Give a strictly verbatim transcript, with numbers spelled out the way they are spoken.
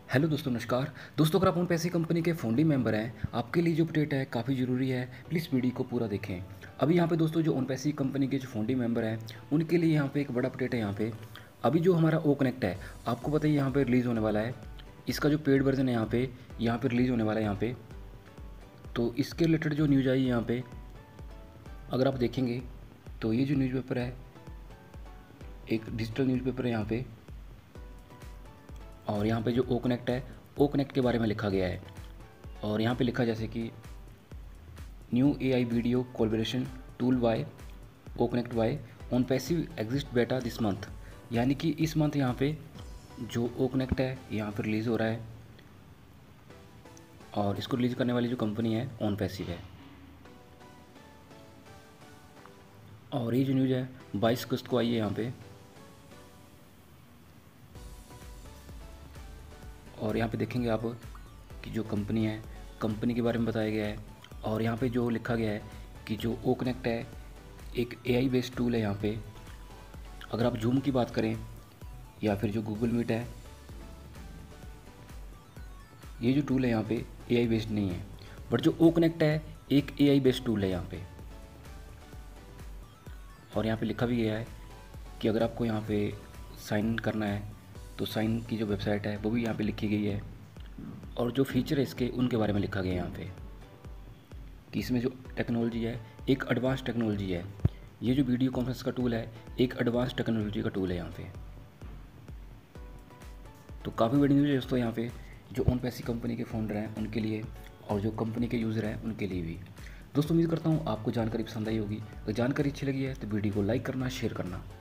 Hello दोस्तों, नमस्कार दोस्तों। अगर आप ओन पैसे कंपनी के फाउंडिंग मेंबर हैं, आपके लिए जो अपडेट है काफ़ी ज़रूरी है। प्लीज़ वीडियो को पूरा देखें। अभी यहाँ पे दोस्तों जो ओन पैसे कंपनी के जो फाउंडिंग मेंबर हैं, उनके लिए यहाँ पे एक बड़ा अपडेट है। यहाँ पे अभी जो हमारा ओ कनेक्ट है, आपको पता है यहाँ पे रिलीज़ होने वाला है। इसका जो पेड वर्जन है यहाँ पे यहाँ पे रिलीज़ होने वाला है यहाँ पे। तो इसके रिलेटेड जो न्यूज़ आई यहाँ पे, अगर आप देखेंगे तो ये जो न्यूज़पेपर है, एक डिजिटल न्यूज़पेपर है यहाँ पे। और यहाँ पे जो ओ कनेक्ट है, ओ कनेक्ट के बारे में लिखा गया है। और यहाँ पे लिखा जैसे कि new A I video collaboration tool by O connect by on passive exist बेटा दिस मंथ। यानी कि इस मंथ यहाँ पे जो ओ कनेक्ट है यहाँ पे रिलीज़ हो रहा है। और इसको रिलीज़ करने वाली जो कंपनी है ऑन पैसिव है। और ये जो न्यूज़ है बाईस अगस्त को आई है यहाँ पे। और यहाँ पे देखेंगे आप कि जो कंपनी है, कंपनी के बारे में बताया गया है। और यहाँ पे जो लिखा गया है कि जो ओ कनेक्ट है एक ए आई बेस्ड टूल है। यहाँ पे अगर आप जूम की बात करें या फिर जो गूगल मीट है, ये जो टूल है यहाँ पे ए आई बेस्ड नहीं है। बट जो ओ कनेक्ट है एक ए आई बेस्ड टूल है यहाँ पे। और यहाँ पे लिखा भी गया है कि अगर आपको यहाँ पे साइन करना है तो साइन की जो वेबसाइट है वो भी यहाँ पे लिखी गई है। और जो फीचर है इसके, उनके बारे में लिखा गया है यहाँ पे कि इसमें जो टेक्नोलॉजी है एक एडवांस टेक्नोलॉजी है। ये जो वीडियो कॉन्फ्रेंस का टूल है एक एडवांस टेक्नोलॉजी का टूल है यहाँ पे। तो काफ़ी बड़ी न्यूज़ है दोस्तों यहाँ पे, जो ओन पैसी कंपनी के फाउंडर हैं उनके लिए और जो कंपनी के यूज़र हैं उनके लिए भी। दोस्तों उम्मीद करता हूँ आपको जानकारी पसंद आई होगी। अगर जानकारी अच्छी लगी है तो वीडियो को लाइक करना, शेयर करना।